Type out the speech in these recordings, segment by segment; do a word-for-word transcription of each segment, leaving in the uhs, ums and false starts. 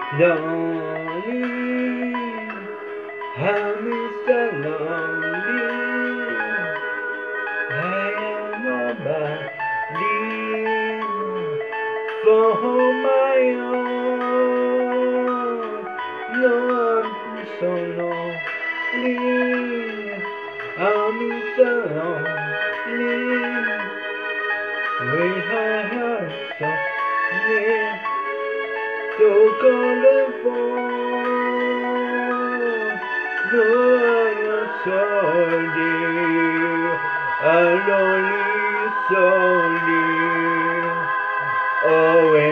Lonely, I'm Mister Lonely. I am nobody for my own. No, I'm so lonely. I'm so lonely. With my heart so near. So calling for no one so dear, a lonely soul dear, away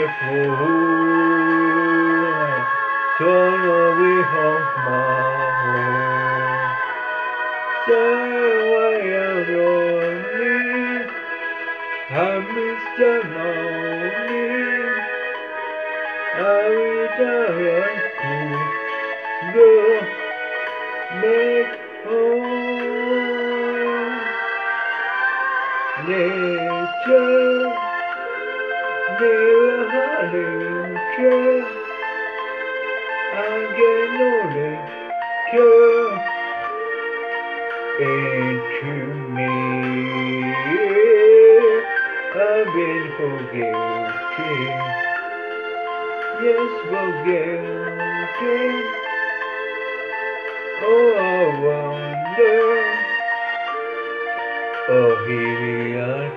fool, so away from my home. Say why I'm lonely, I'm Mister Lonely. I wish I could go back home. Nature never had nature. I get no nature into me. I've been forgetting. Yes, forgetting. Oh, I wonder. Oh, here are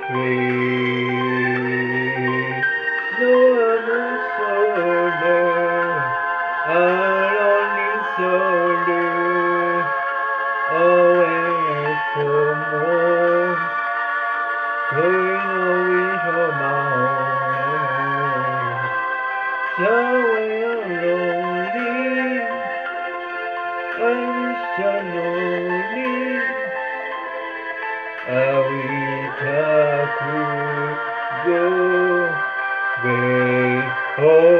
free. No, I'm a soldier. I'm only soldier. Away from home. Going away from my home. Somewhere lonely, I'm so lonely. I wish I could go back home.